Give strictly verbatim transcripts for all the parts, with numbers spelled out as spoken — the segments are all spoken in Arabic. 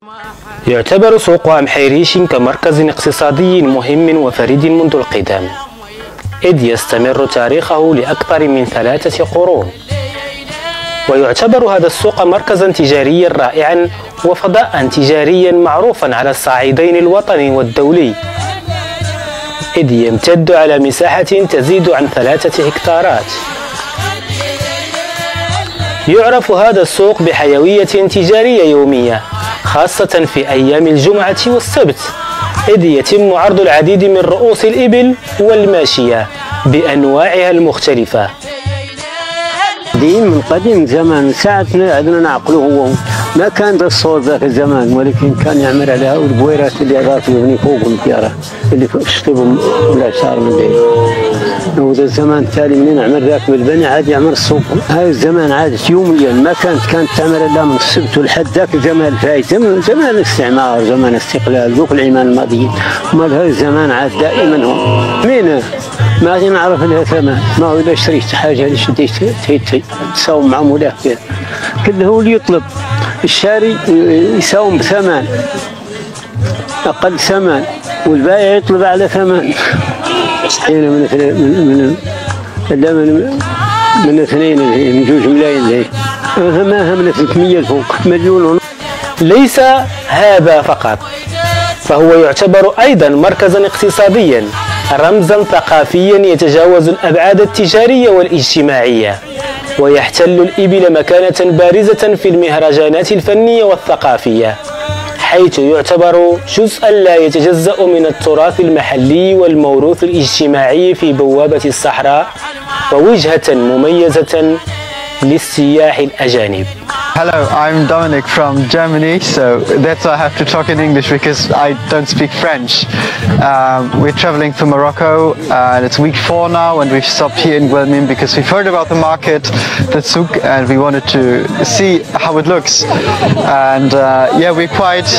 يعتبر سوق أم حيريش كمركز اقتصادي مهم وفريد منذ القدم، إذ يستمر تاريخه لأكثر من ثلاثة قرون. ويعتبر هذا السوق مركزا تجاريا رائعا وفضاء تجاريا معروفا على الصعيدين الوطني والدولي، إذ يمتد على مساحة تزيد عن ثلاثة هكتارات. يعرف هذا السوق بحيوية تجارية يومية، خاصة في أيام الجمعة والسبت، إذ يتم عرض العديد من رؤوس الإبل والماشية بأنواعها المختلفة. دين من قديم زمان ساعتنا عندنا نعقله هو ما كان ذا الصوت ذاك الزمان، ولكن كان يعمل عليها البويرات اللي راتب يبني فوق الديارة اللي اشطبوا بالعشار من بعيد. وذا الزمان التالي منين يعمل ذاك بالبني عاد يعمل السوق. هاي الزمان عادت يوميا، ما كانت كانت تعمل الا من السبت والحد. ذاك الزمان الفايت زمان زمان الاستعمار، زمان الاستقلال، ذوك العمان الماضيين. مال هاي الزمان عاد دائما هو مين ما غادي نعرف لها ثمن، ما هو الا شريت حاجه اللي شديت تساوم مع مولاه كله هو اللي يطلب. الشاري يساوم بثمن اقل ثمن والبائع يطلب على ثمن. حين من من من من من اثنين من جوج ملايين ليه ما من ثلاثمية فوق مليون. ليس هذا فقط، فهو يعتبر أيضا مركزا اقتصاديا، رمزا ثقافيا يتجاوز الأبعاد التجارية والاجتماعية، ويحتل الإبل مكانة بارزة في المهرجانات الفنية والثقافية، حيث يعتبر جزءا لا يتجزأ من التراث المحلي والموروث الاجتماعي في بوابة الصحراء، ووجهة مميزة للسياح الأجانب. Hello, I'm Dominic from Germany, so that's why I have to talk in English because I don't speak French. Um, we're traveling to Morocco and it's week four now, and we've stopped here in Guelmim because we've heard about the market, the souk, and we wanted to see how it looks. And uh, yeah, we're quite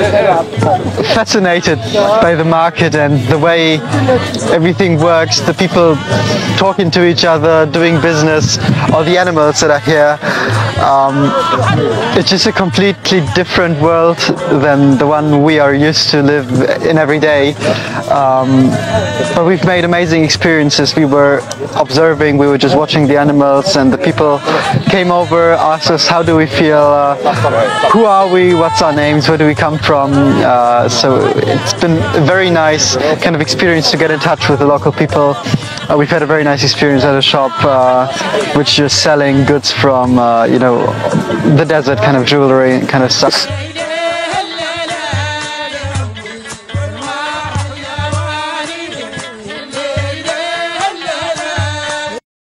fascinated by the market and the way everything works, the people talking to each other, doing business, all the animals that are here. Um, It's just a completely different world than the one we are used to live in every day. Um, but we've made amazing experiences. We were observing, we were just watching the animals, and the people came over, asked us how do we feel, uh, who are we, what's our names, where do we come from. Uh, so it's been a very nice kind of experience to get in touch with the local people. Uh, we've had a very nice experience at a shop uh, which is selling goods from, uh, you know, the desert kind of jewelry kind of stuff.